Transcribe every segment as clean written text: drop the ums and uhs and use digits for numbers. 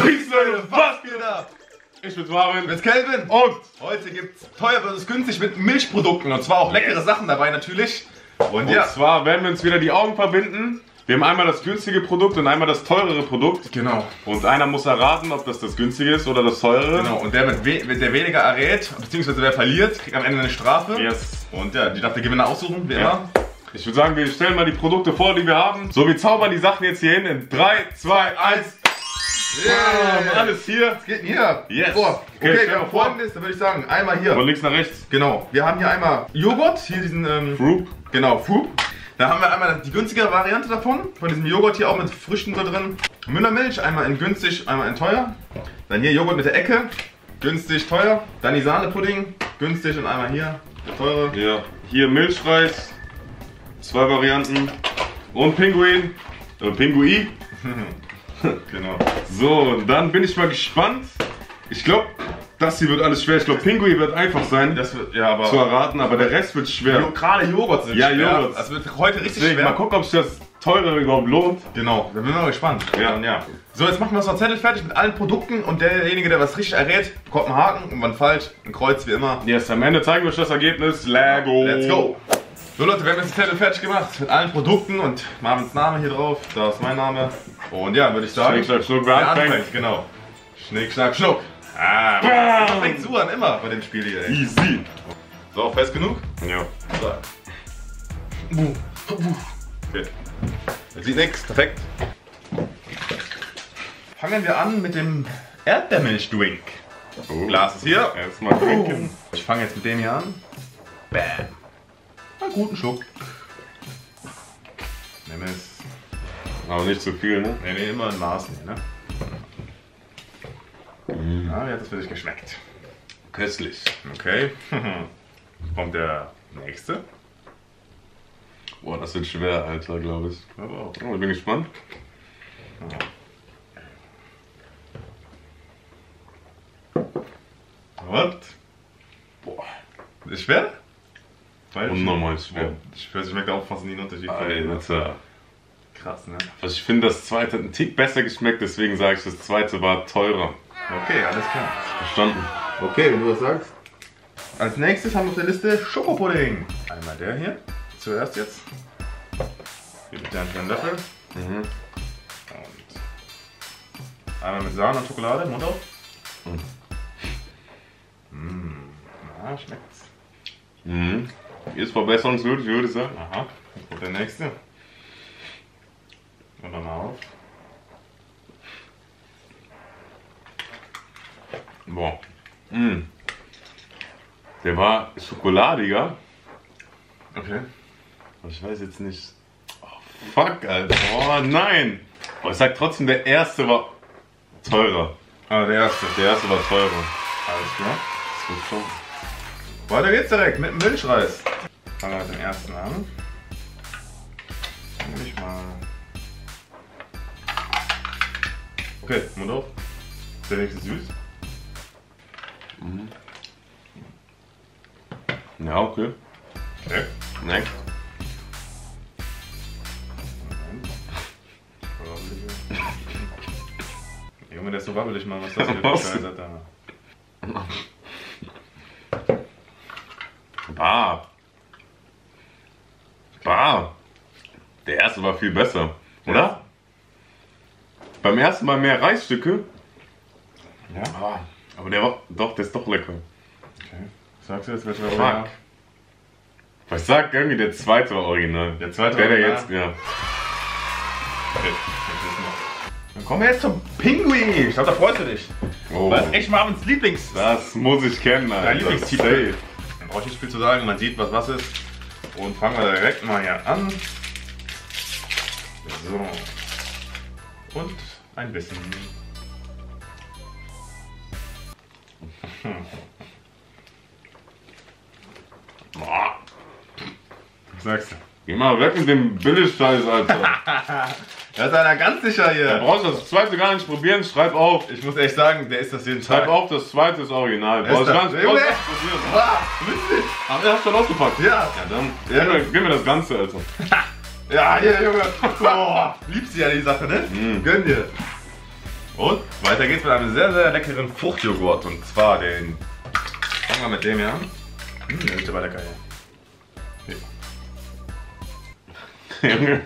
Peace, Leute, was geht ab? Ich bin's Marvin. Ich bin's Kelvin. Und heute gibt's teuer versus günstig mit Milchprodukten. Und zwar auch leckere Sachen dabei natürlich. Und zwar werden wir uns wieder die Augen verbinden. Wir haben einmal das günstige Produkt und einmal das teurere Produkt. Genau. Und einer muss erraten, ob das günstige ist oder das teure. Genau. Und der weniger errät, beziehungsweise wer verliert, kriegt am Ende eine Strafe. Yes. Und ja, die darf der Gewinner aussuchen, wie immer. Ich würde sagen, wir stellen mal die Produkte vor, die wir haben. So, wir zaubern die Sachen jetzt hier hin in 3, 2, 1. Yeah. Alles hier. Was geht denn hier? Yes. Boah. Okay, Okay, wir haben folgendes, dann würde ich sagen, einmal hier. Von links nach rechts. Genau. Wir haben hier einmal Joghurt, hier diesen Frup. Genau, Frup. Da haben wir einmal die günstigere Variante davon, von diesem Joghurt hier auch mit Früchten so drin. Müllermilch, einmal in günstig, einmal in teuer. Dann hier Joghurt mit der Ecke, günstig, teuer. Dann die Sahnepudding, günstig und einmal hier, der teure. Ja, hier Milchreis, 2 Varianten und Pinguin, Pingui. Genau. So, und dann bin ich mal gespannt. Ich glaube, das hier wird alles schwer. Ich glaube, Pinguin wird einfach sein Das wird, ja, aber zu erraten, aber der Rest wird schwer. Gerade Joghurt sind Ja, schwer. Joghurt. Das wird heute richtig Deswegen, schwer. mal gucken, ob sich das teure überhaupt lohnt. Genau, da bin ich mal gespannt. Ja. Ja. So, jetzt machen wir unseren Zettel fertig mit allen Produkten und derjenige, der was richtig errät, bekommt einen Haken und wann falsch, ein Kreuz wie immer. Yes, am Ende zeigen wir euch das Ergebnis. Lego. Let's go! So Leute, wir haben jetzt den Zettel fertig gemacht mit allen Produkten und Marvins Name hier drauf, da ist mein Name. Und ja, würde ich sagen, Schnick, schnack, schnuck, wer anfängt. genau. Schnick, schnack, schnuck. Ah, Bam. fängt so an, immer bei dem Spiel hier, ey. Easy. So, fest genug? Ja. So. Okay. Das sieht nix, perfekt. Fangen wir an mit dem Erdbeermilch-Drink. Glas ist hier. Erstmal trinken. Ich fange jetzt mit dem hier an. Bam. Einen guten Schluck. Nimm es. Aber nicht zu viel, ne? Nee, immer in Maßen hier, ne? Ah, wie hat das für dich geschmeckt? Köstlich. Okay. Kommt der nächste. Boah, das wird schwer, Alter, glaube ich. Aber auch. Oh, ich bin gespannt. Was? Boah. Ist schwer? Unnormal schwer. Ich schmeckt auch fast nie ein Unterschied. Alter. Krass, ne? Also ich finde, das zweite hat einen Tick besser geschmeckt, deswegen sage ich, das zweite war teurer. Okay, alles klar. Verstanden? Okay, wenn du das sagst. Als nächstes haben wir auf der Liste Schokopudding. Einmal der hier. Zuerst jetzt. Hier mit einen kleinen Löffel. Mhm. Und einmal mit Sahne und Schokolade. Mund auf. Na, schmeckt's. Mhm. Ist verbesserungswürdig, würde ich sagen. Aha. Jetzt kommt der nächste. Und nochmal auf. Boah. Mhm. Der war schokoladiger. Okay. Aber ich weiß jetzt nicht. Oh, fuck, Alter. Oh nein. Aber ich sag trotzdem, der erste war teurer. Ah, der erste. Der erste war teurer. Alles klar. Das wird schon. Weiter geht's direkt mit dem Milchreis. Fangen wir mit dem ersten an. Nehme ich mal. Okay, Mund auf. Ist der nächste süß? Ja, okay. Okay. Next. Junge, der ist so wabbelig, Mann. Was ist das für eine Was? Scheiße da? Bah. Bah. Der erste war viel besser, oder? Beim ersten Mal mehr Reisstücke. Ja? Ah, aber der war doch, der ist doch lecker. Okay. Sagst du jetzt, welcher war Fuck. original? Aber ich sag irgendwie, der zweite war original. Der zweite der, war der original? jetzt, ja. Okay. Dann kommen wir jetzt zum Pinguin. Ich glaube, da freust du dich. Oh, Das ist echt Marvins Lieblings. das muss ich kennen, Alter. Dein Lieblingstitel. Dann brauche ich nicht viel zu sagen, man sieht, was ist. Und fangen wir direkt mal hier an. So. Und ein bisschen. Boah. Was sagst du? Geh mal weg mit dem Billigscheiß, Alter. Da ist einer ganz sicher Da hier. brauchst du das zweite gar nicht probieren, schreib auf. Ich muss echt sagen, der ist das jeden Schreib Tag. auf, das zweite ist original. Ist Brauchst du das- gar nicht Junge! probieren. Ah, witzig. Aber er hat schon ausgepackt. Ja. Ja, dann gib mir das Ganze, Alter. Ja, hier, Junge. Boah, liebst du ja die Sache, ne? Mm. Gönn dir. Und weiter geht's mit einem sehr, sehr leckeren Fruchtjoghurt. Und zwar den. Fangen wir mit dem hier an. Der riecht aber lecker hier.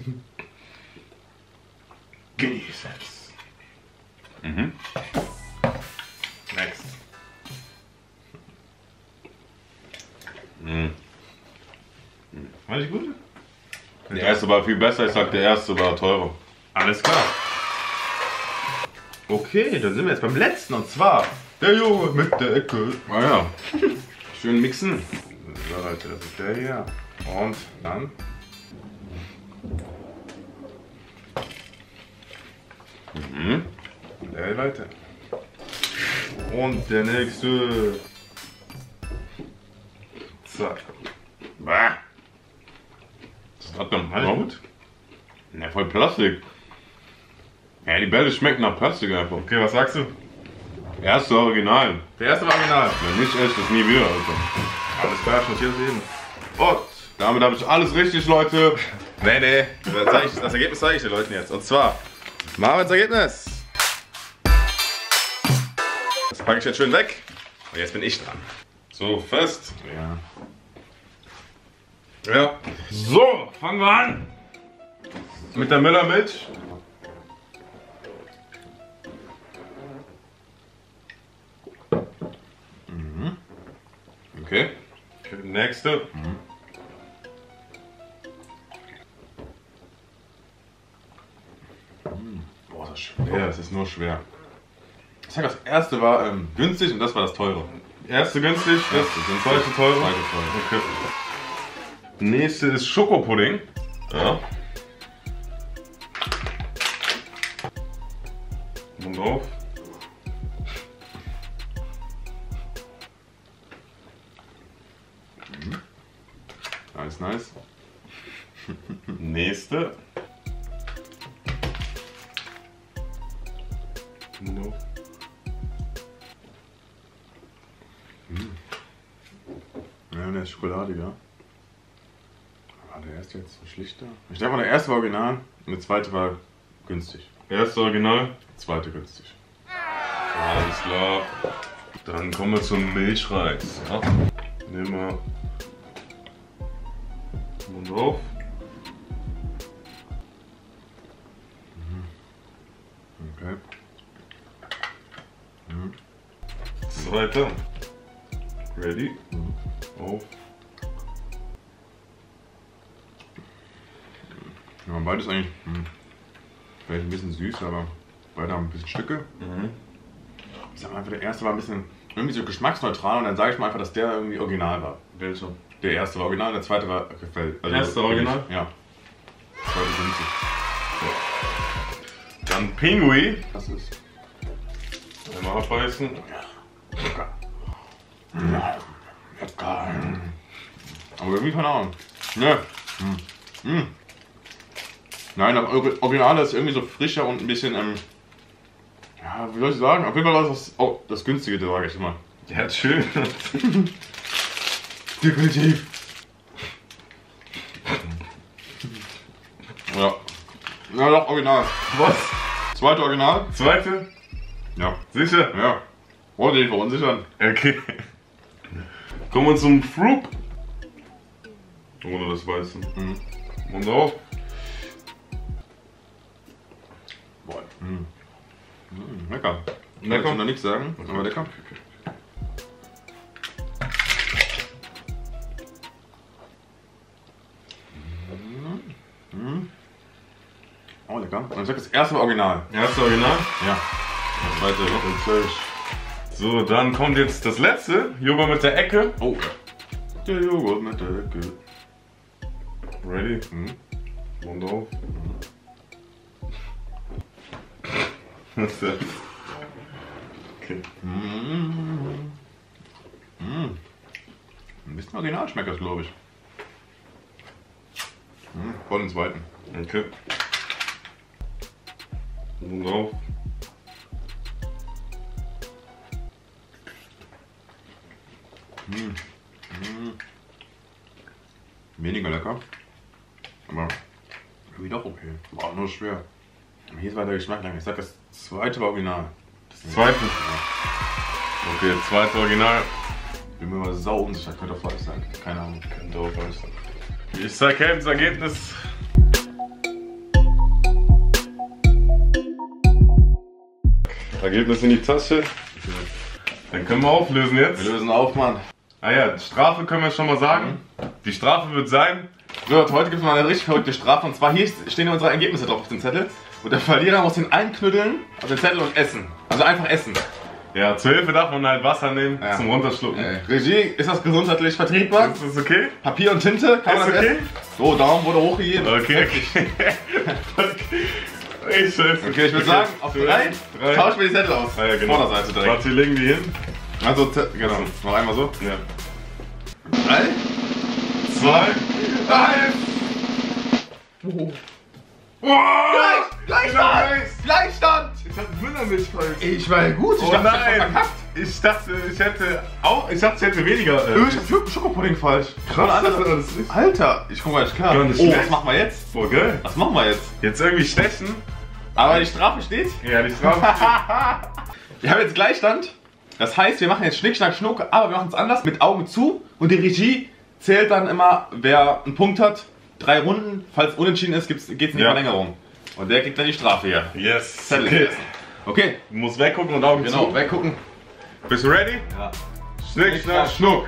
Genieß es. Next. War nicht gut? Der erste war viel besser, ich sag, der erste war teurer. Alles klar. Okay, dann sind wir jetzt beim letzten und zwar der Joghurt mit der Ecke. Ah ja. Schön mixen. So Leute, das ist der hier. Und dann. Der weiter. Und der nächste. Zack. Bah. Das hat dann Alles gut? Ja, voll Plastik. Ja, die Bälle schmecken nach Plastik einfach. Okay, was sagst du? Erste Original. Der erste war original. Wenn nicht echt, das nie wieder, Alter. Alles klar, ich notiere es eben. Und. Damit habe ich alles richtig, Leute. Nee. Das Ergebnis zeige ich den Leuten jetzt. Und zwar Marvins Ergebnis. Das packe ich jetzt schön weg. Und jetzt bin ich dran. So, fest. Ja. So, fangen wir an. Mit der Müllermilch. Okay. Nächste. Boah, das ist schwer. Das ist nur schwer. Ich sag, das erste war günstig und das war das teure. Erste günstig, das zweite teure. Okay. Nächste ist Schokopudding. Ja. Und drauf. Nice. Nächste. No. Ja, der ist schokoladiger. War der erste jetzt so schlichter? Ich denke mal, der erste war original und der zweite war günstig. Erste Original. Der zweite günstig. Alles klar. Dann kommen wir zum Milchreis. Ja. Nehmen wir Mund auf. Okay. Zweite. Ready. Auf. Ja, beides eigentlich vielleicht ein bisschen süß, aber beide haben ein bisschen Stücke. Ich sag mal einfach, der erste war ein bisschen irgendwie so geschmacksneutral und dann sage ich mal einfach, dass der irgendwie original war. Welcher? Der erste war original, der zweite war gefällt. Also Erste original? Ja. Der zweite günstig. Dann Pinguin. Das ist. Einmal abbeißen. Lecker. Lecker. Aber irgendwie keine Ahnung. Ne. Nein, das Original ist irgendwie so frischer und ein bisschen, ja, wie soll ich sagen? Auf jeden Fall war das, das günstige, sage ich immer. Ja, schön. Definitiv. Ja. Na doch, Original. Was? Zweite Original? Zweite? Ja. Sicher? Ja. Wollte ich verunsichern. Okay. Kommen wir zum Fruit. Ohne das Weiße. Und auf. Boah. Lecker. Lecker? Kann ich noch nichts sagen, aber lecker. Oh, lecker. Und ich sag, das erste war original. Erste Original. Ja. Das zweite noch. So, dann kommt jetzt das letzte. Joghurt mit der Ecke. Oh, der Joghurt mit der Ecke. Ready? Mund auf. Was ist das? Okay. Ein bisschen original schmeckt das, glaube ich. Voll den zweiten. Okay. Mund auf. Weniger lecker. Aber irgendwie doch okay. War auch nur schwer. Aber hier war der Geschmack lang. Ich sag, das Zweite war original. Zweite. Okay, zweite Original. Bin mir mal sau unsicher, könnte auch falsch sein. Keine Ahnung. Könnte auch falsch sein. Ich sag Kelvins Ergebnis. Ergebnis in die Tasche. Dann können wir auflösen jetzt. Wir lösen auf, Mann. Ah ja, Strafe können wir schon mal sagen. Die Strafe wird sein. So, heute gibt es mal eine richtig verrückte Strafe. Und zwar hier stehen unsere Ergebnisse drauf auf dem Zettel. Und der Verlierer muss den einknüddeln auf den Zettel und essen. Also einfach essen. Ja, zur Hilfe darf man halt Wasser nehmen zum Runterschlucken. Regie, ist das gesundheitlich vertretbar? Ist das okay? Papier und Tinte, kann man Ist das okay? essen? So, Daumen wurde hochgegeben. Okay. Ich scheiße. Okay, ich würde sagen, auf 3 tauschen wir die Zettel aus. Ah, ja, genau. Vorderseite direkt. Warte, wir legen die hin. Also, genau. Noch einmal so. Ja. 3, 2, 1. Gleichstand! Gleichstand! Ich hatte Müller nicht falsch. Ich war gut, Oh nein! Ich dachte, ich hätte weniger. Ich hab Schokopudding falsch. Krass, dass du das ist. Alter, ich komme gar nicht klar. Gar nicht Oh, schlecht. was machen wir jetzt? Oh, geil. Was machen wir jetzt? Jetzt irgendwie stechen. Aber die Strafe steht. Ja, die Strafe. Wir haben jetzt Gleichstand. Das heißt, wir machen jetzt Schnick, Schnack, Schnuck, aber wir machen es anders, mit Augen zu. Und die Regie zählt dann immer, wer einen Punkt hat. 3 Runden. Falls unentschieden ist, geht es in die Verlängerung. Und der kriegt dann die Strafe hier. Yes. Zettel Okay. essen. Okay. Du musst weggucken und Augen Genau, zu. weggucken. Bist du ready? Ja. Schnick, schnack, schnuck.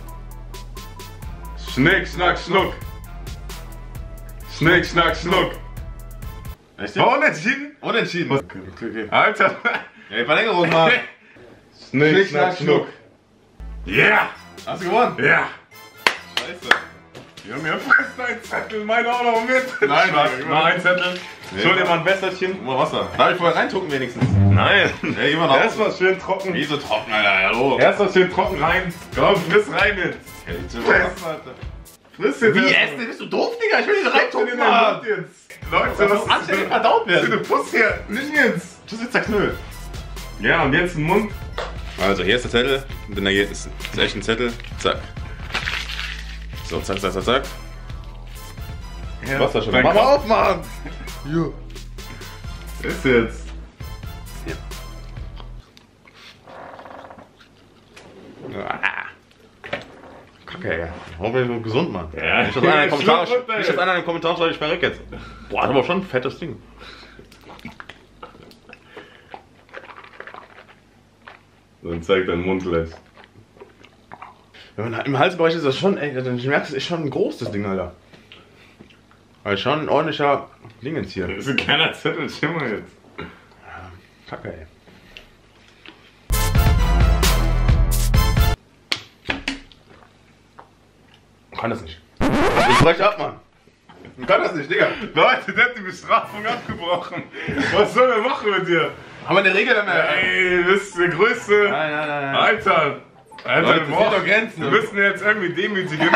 Schnick, schnack, schnuck. Schnick, schnack, schnuck. Echt? War unentschieden? Unentschieden. Okay. Alter. Ja, die Verlängerung mal. Schnick, schnack, schnuck. Yeah. Hast du gewonnen? Ja. Scheiße. Ja, mir frisst ein Zettel, meine auch noch mit. Nein, Spaß, nein, mal ein Zettel. Schuld dir mal ein Wässerchen. Mal Wasser. Darf ich vorher reindrucken wenigstens? Nein. Ja, geh mal nach Erst Hause. mal schön trocken. Wie so trocken, Alter. Hallo. Erst mal schön trocken rein. Komm, friss rein jetzt. Friss jetzt. Wie erst essen? Bist du doof, Digga? Ich will nicht mal. In reintucken, den Mann. Mund jetzt. Leute, Das muss anständig verdaut Das ist werden. eine Puss hier. Nimm jetzt. Das ist zerknüllt. Ja, und jetzt den Mund. Also, hier ist der Zettel mit den Ergebnissen. Das ist echt ein Zettel. Zack. So, zack, zack, zack, zack. Ja, Wasser schon. Dann Mach mal komm. auf, Mann. Jo. Ist jetzt. Kacke, ja. Hoffentlich noch gesund, Mann. Ja, Nicht, dass einer in den Kommentaren, Schluck runter, nicht, dass einer in den Kommentaren schreibt, ich verreck jetzt. Boah, das war schon ein fettes Ding. Dann zeig deinen Mund gleich. Ja, im Halsbereich ist das schon, ey, du merkst, es ist schon ein großes Ding, Alter. Also schon ein ordentlicher Dingens hier. Das ist ein kleiner Zettel, schimmer jetzt. Kacke, ey. Ich kann das nicht. Ich brech ab, Mann. Ich kann das nicht, Digga. Leute, der hat die Bestrafung abgebrochen. Was sollen wir machen mit dir? Haben wir eine Regel dann mehr? Ey, du bist der Größte. Nein. Alter. Alter, Leute, wir es brauchen- gibt doch Grenzen. Wir müssen jetzt irgendwie demütigen.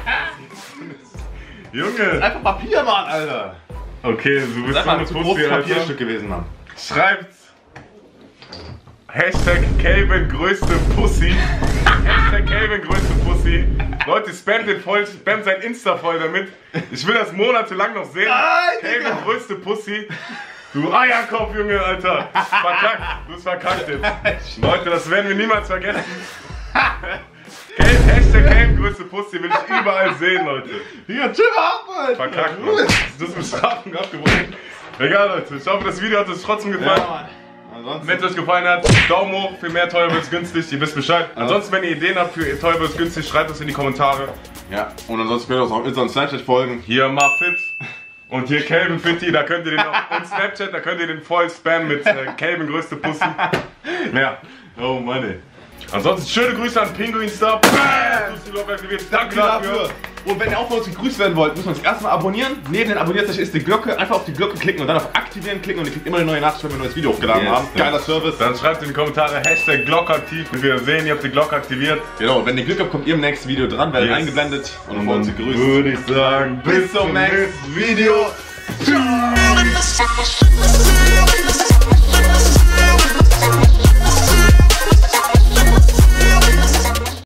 Junge. Einfach Papier, Mann, Alter. Okay, du Das bist ist so einfach eine ein zu Pussy, großes Alter. Papierstück gewesen, Mann. Schreibt Hashtag Calvin größte Pussy. Hashtag Calvin größte Pussy. Leute, spamt den voll, spamt sein Insta voll damit. Ich will das monatelang noch sehen. Nein, Calvin Digga. größte Pussy. Du Eierkopf, Junge, Alter. Verkackt. Du bist verkackt jetzt. Leute, das werden wir niemals vergessen. Hashtag Calvin größte Pussy will ich überall sehen, Leute. Digga, chill ab, Alter. Verkackt, Mann. Das ist Bestrafung abgebrochen. Egal, Leute. Ich hoffe, das Video hat euch trotzdem gefallen. Ja, Mann. Ansonsten. Wenn es euch gefallen hat, Daumen hoch, für mehr teuer wird's günstig, ihr wisst Bescheid. Ansonsten, wenn ihr Ideen habt für teuer wird's günstig, schreibt es in die Kommentare. Ja, und ansonsten könnt ihr uns auch Insta und Snapchat folgen. Hier Muffit und hier Calvin Fitti, da könnt ihr den auch, und Snapchat, da könnt ihr den voll spammen mit Calvin größte Pussy. Ja, oh Mann ey. Ansonsten schöne Grüße an Pinguin Star. Danke dafür. Und wenn ihr auch von uns gegrüßt werden wollt, müsst ihr uns erstmal abonnieren. Neben den Abonnierzeichen ist die Glocke. Einfach auf die Glocke klicken und dann auf Aktivieren klicken und ihr kriegt immer eine neue Nachricht, wenn wir ein neues Video hochgeladen haben. Geiler Service. Dann schreibt in die Kommentare Hashtag Glocke aktiv und wir sehen, ihr habt die Glocke aktiviert. Genau, und wenn ihr Glück habt, kommt ihr im nächsten Video dran, werdet Yes. eingeblendet und von uns gegrüßt. Würde ich sagen, Bis zum nächsten Video. Ciao.